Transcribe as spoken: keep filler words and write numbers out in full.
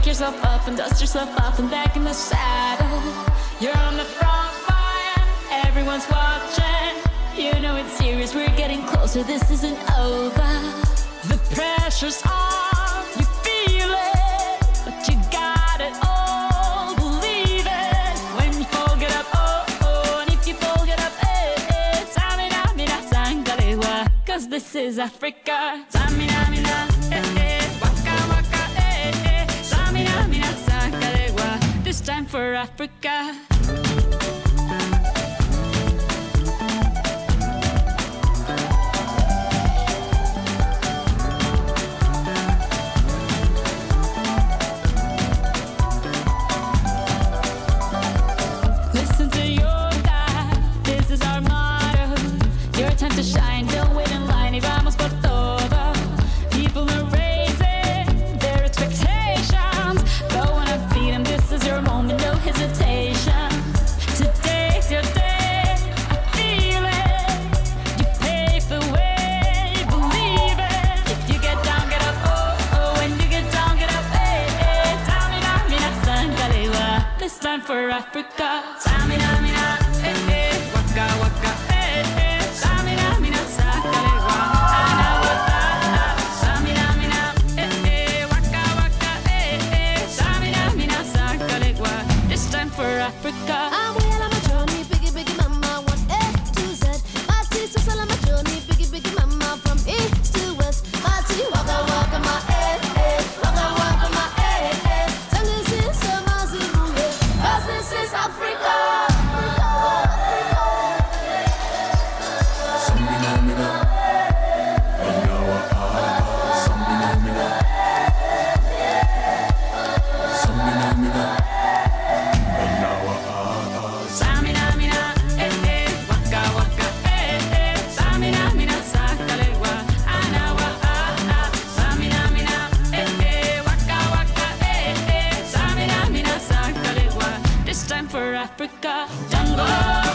yourself up and dust yourself off and back in the saddle. You're on the front line, everyone's watching. You know it's serious, we're getting closer, this isn't over. The pressure's on, you feel it, but you got it all, believe it. When you fall, get up, oh, oh, and if you fall, get up, eh, eh. Samina, mina, sangalewa, cause this is Africa. Samina, mina, eh, eh, waka, waka, eh, eh. Samina, mina, sangalewa, this time for Africa. Time to shine, don't wait in line, y vamos por todo. People are raising their expectations. Go on and feed them, this is your moment, no hesitation. Today's your day, I feel it. You pave the way, believe it. If you get down, get up, oh, oh. When you get down, get up, eh, eh. Tamina, mina, sangalewa, this time for Africa. Tamina, mina, eh, eh. Waka, waka, eh, eh. Africa. I'm well on my journey, biggie, biggie mama, one A to Z. My teeth so on my journey, biggie, biggie mama, from east to west. My teeth waka waka my eh eh, waka waka my eh eh. Tell this is a Mazimu, cause this is Africa. Samina mina, Anawa ah, Samina mina, Samina mina. Africa, jungle.